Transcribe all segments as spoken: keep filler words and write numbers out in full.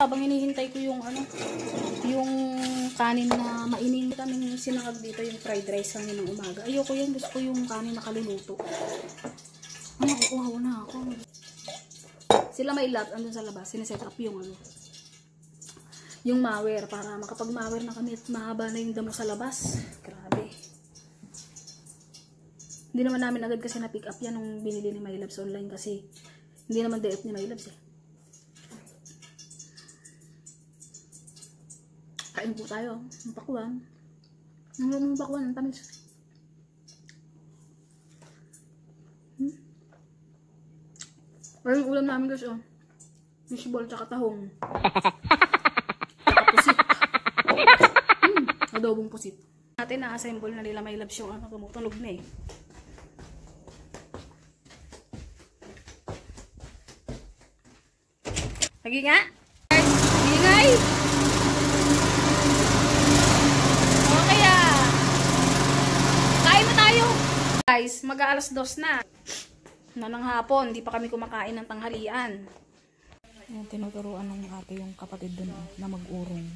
Habang hinihintay ko yung ano, yung kanin na mainit, kaming sinangag dito yung fried rice kami ng umaga. Ayoko yan, gusto ko yung kanin na kaluluto. Ay, nakukuhaw na ako. Sila may lab, andun sa labas, siniset up yung ano, yung mower, para makapag-mower na kami at mahaba na yung damo sa labas. Grabe. Hindi naman namin agad kasi na-pick up yan nung binili ni My Labs online kasi hindi naman D F ni My Labs eh. Kain po tayo. Ang pakwan. Ang pakwan. Ang tamis. Hmm? Pero yung ulam namin guys, oh. Fishball tsaka tahong. Tsaka pusit. Hmm. Adobong pusit. Natin na-assemble na nila My Labs yung ano, tumutunog na eh. Lagi nga. Ingay. Okay ah. Kain na tayo. Guys, mag-aalas dos na. Na ng hapon, hindi pa kami kumakain ng tanghalian. Yung tinuturuan ng ate yung kapatid dun na mag-urong.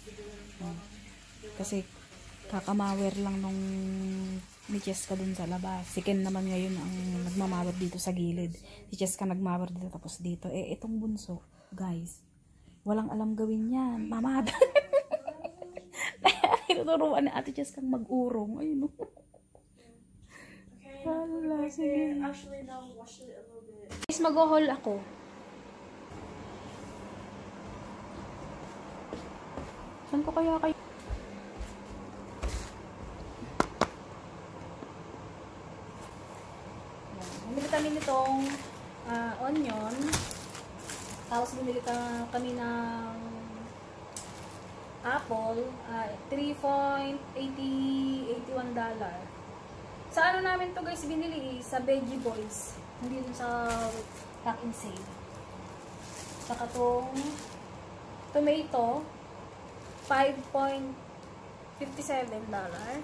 Kasi kakamawer lang nung ni Cheska dun sa labas. Si Ken naman ngayon ang nagmamawer dito sa gilid. Si Cheska nagmawer dito tapos dito. Eh, itong bunso, guys, walang alam gawin yan. Mamada. Tinuturuan ni ate Cheska mag-urong. Ayun. Wala, sige. Guys, mag-haul ako. Saan ko kaya kayo? Bumili kami nitong uh, onion. Tapos bumili kami ng apple. Uh, three point eight one dollar. Sa ano namin to guys binili? Sa Veggie Boys. Hindi dun sa Pack and Save. Saka tong tomato. five point five seven dollar.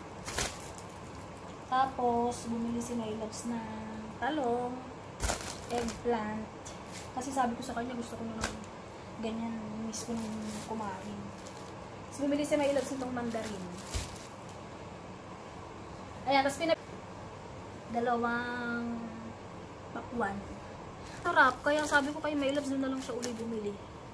Tapos, bumili si My Labs na talong, eggplant. Kasi sabi ko sa kanya, gusto ko na ganyan, miss ko nung kumain. Tapos, bumili si My Labs nitong mandarin. Ayan, tapos pinag... dalawang pakwan. Sarap, kaya sabi ko kay My Labs, doon na lang siya uli bumili.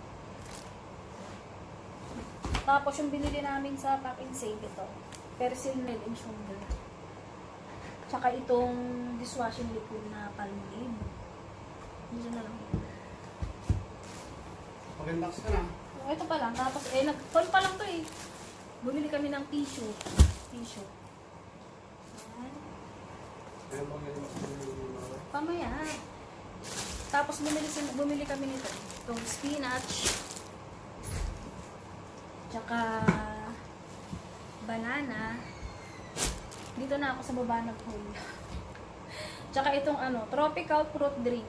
Tapos yung binili namin sa Pack and Save ito. Persil Head and Shoulder. Tsaka itong dishwashing liquid na Palmolive. Dito na lang. Pag-unbox ka na. Ito pa lang. Tapos eh, nag-call pa lang to eh. Bumili kami ng tissue. Tissue. Ayan. Pamaya. Tapos bumili, bumili kami nito. Itong spinach. Tsaka banana. Dito na ako sa baba nag-haul. Tsaka itong ano, tropical fruit drink.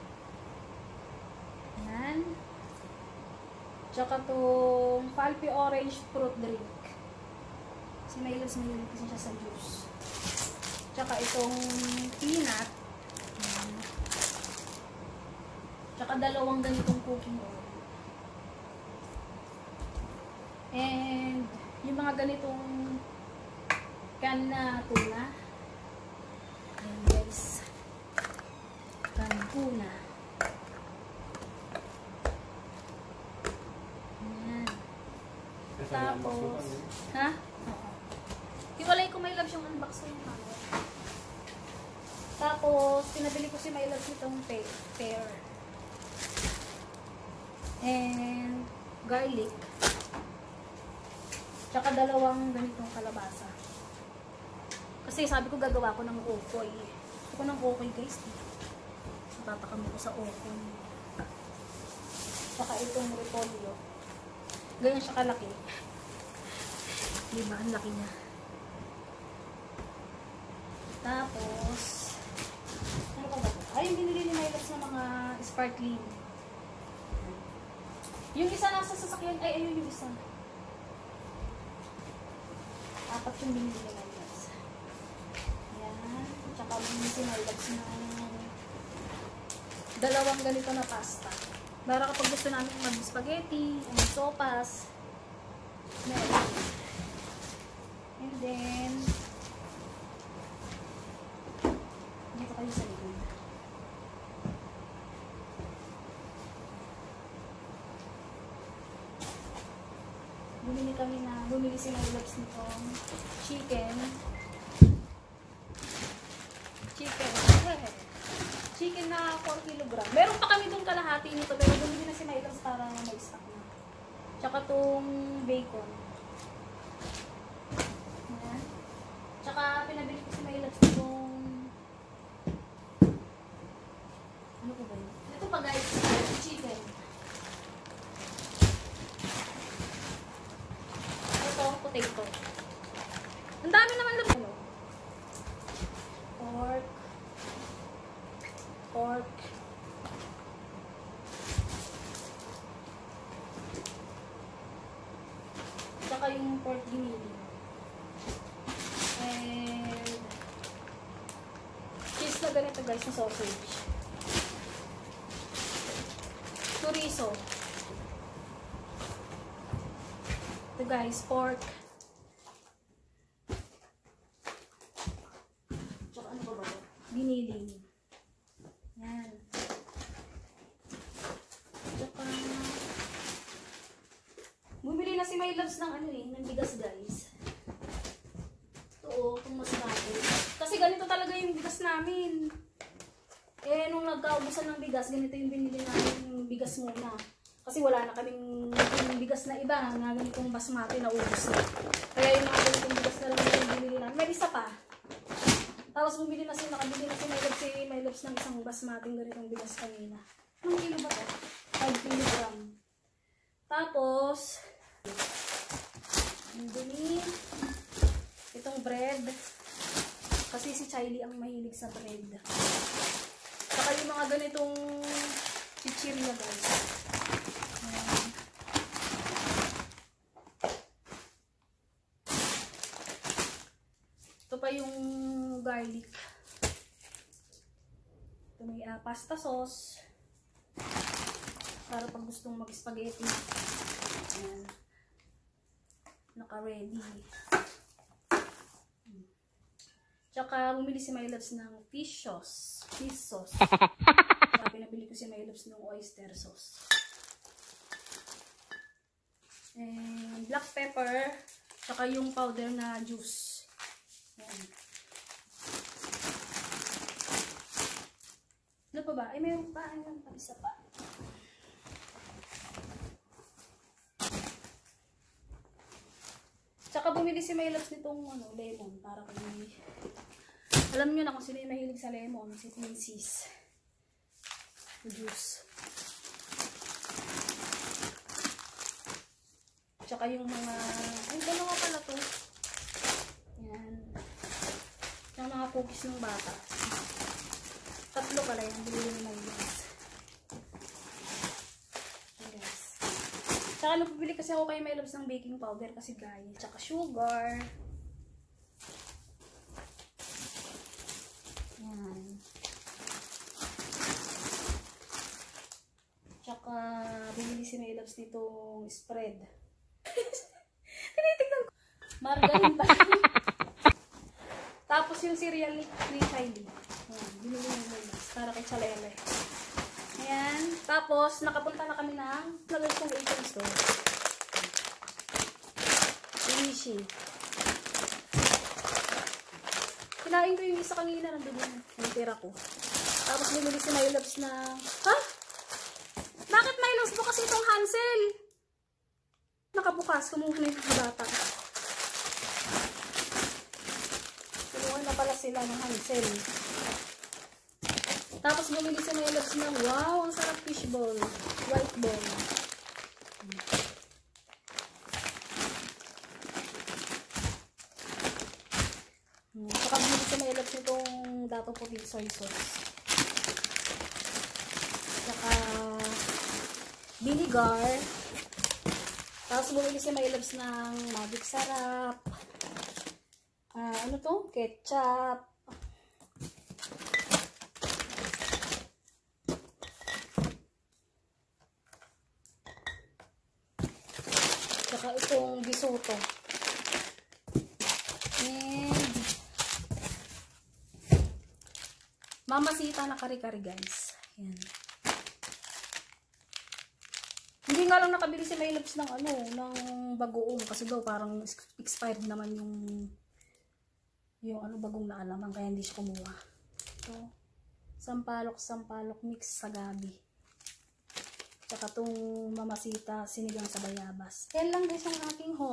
Ayan. Tsaka itong pulpy orange fruit drink. Si My Labs mahilig kasi siya sa juice. Tsaka itong peanut. Ayan. Tsaka dalawang ganitong cooking oil. And yung mga ganitong can na tuna. Ayan guys. Can tuna. Ayan. Tapos, ha? Iwalay ko My Labs yung unbox ko yung camera. Tapos, pinabili ko si My Labs itong pear. And garlic. Tsaka dalawang ganitong kalabasa. Kasi sabi ko gagawa ko ng okoy. Gusto ko ng okoy guys. Natatakam ko sa okoy. Tsaka itong repolyo. Ganyan siya kalaki. Diba? Ang laki niya. Tapos, ano pa ba? Ay, yung binili ni My Labs na mga sparkling. Yung isa nasa sasakyan. Ay, ayun yung isa. Apat yung binili ni My Labs. Ayan. Tsaka binili si My Labs na dalawang ganito na pasta. Para kapag gusto namin mag-spaghetti, mag-sopas, meron. And then, dito kayo sa likod. Bumili kami na, bumili si Myloves nitong chicken. Chicken. Chicken na four kilogram. Meron pa kami itong kalahati nito, pero bumili na si Myloves para may stock na. Tsaka itong bacon. Ayan. Tsaka pinabili ko si Myloves itong ano ko ba yun? Ito pa guys, chicken. Ito, potato. Ang dami naman lang. Pork. Pork. Tsaka yung pork ginili. And cheese na ganito guys na sausage. Chorizo. Ito guys, pork. Tsaka ano ba ba? Giniling. Yan. Tsaka bumili na si Myloves ng ano eh, ng bigas guys. Ito, itong mas natin. Kasi ganito talaga yung bigas namin. Eh, nung nagkaubusan ng bigas, ganito yung binili namin bigas muna. Kasi wala na kaming yung bigas na iba, na ganitong basmati na ubos na. Kaya yung mga ganitong bigas na lang yung binili namin. May isa pa. Tapos bumili na si, nakabili na si Myloves, si Myloves ng isang basmati ganitong bigas kanina. Anong kilo ba ito? five kilogram. Tapos, bumili itong bread. Kasi si Chiley ang mahilig sa bread. Saka yung mga ganitong chichirya guys. Ayan. Ito pa yung garlic. Ito may uh, pasta sauce. Para pag gustong mag-spaghetti. Ayan. Naka-ready. Tsaka bumili si Myloves ng fish sauce. Fish sauce. Tsaka pinabili ko si Myloves ng oyster sauce. And black pepper. Tsaka yung powder na juice. Ayan. Ano pa ba? Ay, mayroon pa. Ayun pa. Isa pa. Tsaka bumili si Myloves nitong ano, lemon. Para kung alam nyo na kung sino yung mahilig sa lemon. Si Pinsis. Juice. Tsaka yung mga, ay, dalawa pala to. Yan. Yung mga cookies ng bata. Tatlo pala yan. Bili ni Myloves. Yes. Tsaka nagpibili kasi ako kay Myloves ng baking powder kasi guys. Tsaka sugar. Yan. Tsaka bumili si Myloves nitong spread. Tinitignan ko. Margarine ba? Tapos yung cereal ni Chiley. Ayan, binili yung Myloves para kay Chalele. Ayan. Tapos nakapunta na kami ng nalagay kong item store. Inishi. Kinain ko yung isa kanina, nandun yung tira ko. Tapos bumili si Myloves na, ha? Bakit Myloves bukas itong Hansel? Nakabukas, kumuha na yung bata. Kumuha na pala sila ng Hansel. Tapos bumili si Myloves ng, wow, ang sarap fishball. White ball. Saka bumili si Myloves nitong dato puti soy sauce. Saka vinegar. Tapos bumili si Myloves ng magic sarap. Uh, ano to? Ketchup. Tsaka itong bisoto. And mamasita na kare-kare guys. Yan. Hindi nga lang nakabili si Maylabs ng ano, ng bagoong kasi daw parang expired naman yung yung ano bagong naalaman kaya hindi siya kumuha. So, sampalok sampalok mix sa gabi. Tsaka itong mamasita sinigang sa bayabas. Yan lang guys ang aking haul.